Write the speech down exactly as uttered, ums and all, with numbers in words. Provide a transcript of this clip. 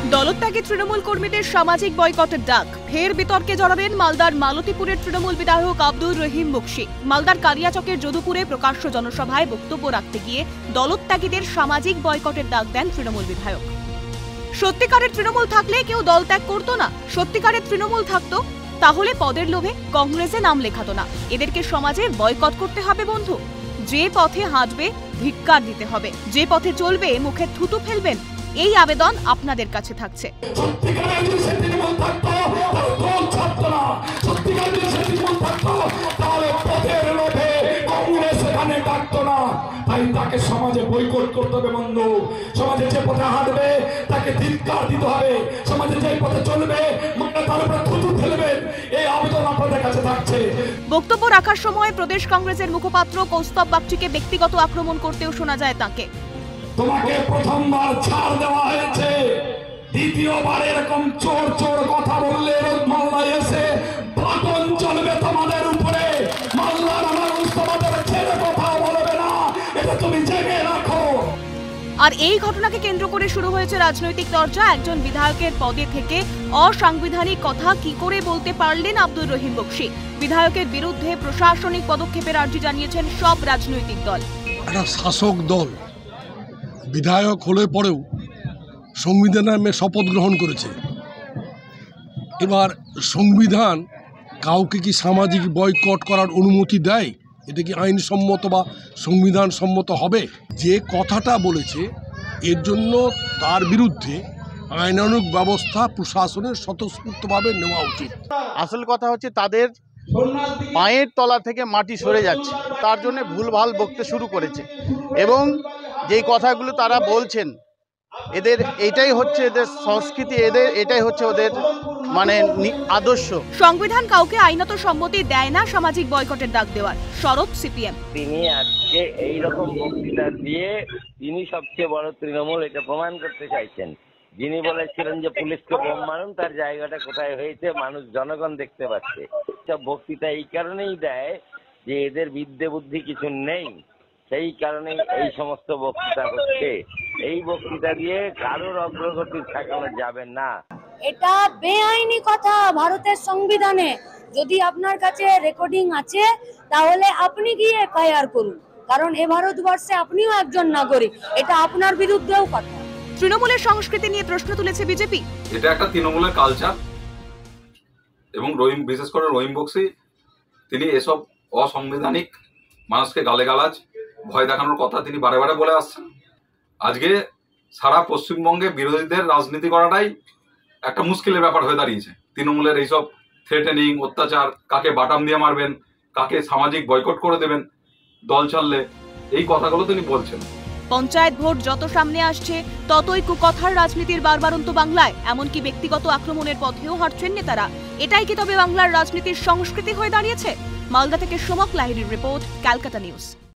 দলত্যাগী তৃণমূল কর্মীদের সামাজিক বয়কটের ডাক। ফের বিতর্কে জড়াবেন মালদার মালতীপুরের তৃণমূল বিধায়ক আব্দুর রহিম বক্সি। মালদার কালিয়াচকের যদুপুরে প্রকাশ্য জনসভায় বক্তব্য রাখতে গিয়ে দলত্যাগীদের সামাজিক বয়কটের ডাক দেন তৃণমূল বিধায়ক। সত্যিকারের তৃণমূল থাকলে কেউ দল ত্যাগ করতো না। সত্যিকারের তৃণমূল থাকতো তাহলে পদের লোভে কংগ্রেসে নাম লেখাতো না। এদেরকে সমাজে বয়কট করতে হবে বন্ধু। যে পথে হাঁটবে ধিক্কার দিতে হবে, যে পথে চলবে মুখে থুতু ফেলবেন। এই আবেদন আপনাদের কাছে থাকছে। তাই তাকে সমাজে বয়কট করতে হবে বন্ধু। সমাজে যে পথে হাঁটবে তাকে ধিক্কার দিতে হবে। সমাজে যে পথে চলবে তার উপরে থুতু ফেলবেন। এই আবেদন আপনাদের কাছে থাকছে। বক্তব্য রাখার সময় প্রদেশ কংগ্রেসের মুখপাত্র কৌস্তব বাগচিকে ব্যক্তিগত আক্রমণ করতেও শোনা যায় তাকে। তোমাকে প্রথমবার ছাড় দেওয়া হয়েছে, দ্বিতীয়বার এরকম চোর চোর কথা বললে মাল্লায় এসে বাটন চলবে তোমাদের উপরে। মাল্লার মানুষ তোমাদের ছেড়ে কথা বলবে না, এটা তুমি জেনে রাখো। আর এই ঘটনাকে কেন্দ্র করে শুরু হয়েছে রাজনৈতিক চর্চা। একজন বিধায়কের পদে থেকে অসাংবিধানিক কথা কি করে বলতে পারলেন আব্দুর রহিম বক্সি? বিধায়কের বিরুদ্ধে প্রশাসনিক পদক্ষেপের আর্জি জানিয়েছেন সব রাজনৈতিক দল। একটা শাসক দল বিধায়ক হলে পরেও সংবিধানের নামে শপথ গ্রহণ করেছে। এবার সংবিধান কাউকে কি সামাজিক বয়কট করার অনুমতি দেয়? এটা কি আইনসম্মত বা সংবিধান সম্মত হবে? যে কথাটা বলেছে এর জন্য তার বিরুদ্ধে আইনানুগ ব্যবস্থা প্রশাসনের স্বতঃস্ফূর্তভাবে নেওয়া উচিত। আসল কথা হচ্ছে তাদের পায়ের তলা থেকে মাটি সরে যাচ্ছে, তার জন্য ভুলভাল বকতে শুরু করেছে। এবং যেই কথাগুলো তারা বলছেন, এদের এটাই হচ্ছে এদের সংস্কৃতি, এদের এটাই হচ্ছে ওদের মানে আদর্শ। সংবিধান কাউকে আইনত সম্মতি দেয় না সামাজিক বয়কটের ডাক দেওয়ার। শরৎ সিপিএম। তিনি আজকে এইরকম বক্তৃতা দিয়ে তিনি সবচেয়ে বড় তৃণমূল এটা প্রমাণ করতে চাইছেন। যিনি বলেছিলেন যে পুলিশকে বোম মারুন, তার জায়গাটা কোথায় হয়েছে মানুষ জনগণ দেখতে পাচ্ছে। সব বক্তৃতা এই কারণেই দেয় যে এদের বিদ্যে বুদ্ধি কিছু নেই, সেই কারণে এই সমস্ত বক্তৃতা হচ্ছে। এই বক্তৃতা দিয়ে কারোর অগ্রগতি ঠেকানো যাবে না। এটা বেআইনি কথা ভারতের সংবিধানে। যদি আপনার কাছে রেকর্ডিং আছে তাহলে আপনি গিয়ে এফআইআর করুন, কারণ এ ভারতবর্ষে আপনিও একজন নাগরিক। এটা আপনার বিরুদ্ধেও কথা। তৃণমূলের সংস্কৃতি নিয়ে প্রশ্ন তুলেছে বিজেপি। এটা একটা তৃণমূলের কালচার এবং রহিম, বিশেষ করে রহিম বক্সি, তিনি এসব অসাংবিধানিক মানুষকে গালেগালাজ ভয় দেখানোর কথা তিনি বারে বারে বলে আসছেন। আজকে সারা পশ্চিমবঙ্গে বিরোধীদের রাজনীতি করাটাই একটা মুশকিলের ব্যাপার হয়ে দাঁড়িয়েছে। তৃণমূলের এইসব থ্রেটেনিং, অত্যাচার, কাকে বাটাম দিয়ে মারবেন, কাকে সামাজিক বয়কট করে দেবেন দল ছাড়লে, এই কথাগুলো তিনি বলছেন। পঞ্চায়েত ভোট যত সামনে আসছে ততই কুকথার রাজনীতির বারবারন্ত বাংলায়। এমনকি ব্যক্তিগত আক্রমণের পথেও হাঁটছেন নেতারা। এটাই কি তবে বাংলার রাজনীতির সংস্কৃতি হয়ে দাঁড়িয়েছে? মালদা থেকে সোমক লাহিড়ীর রিপোর্ট, ক্যালকাটা নিউজ।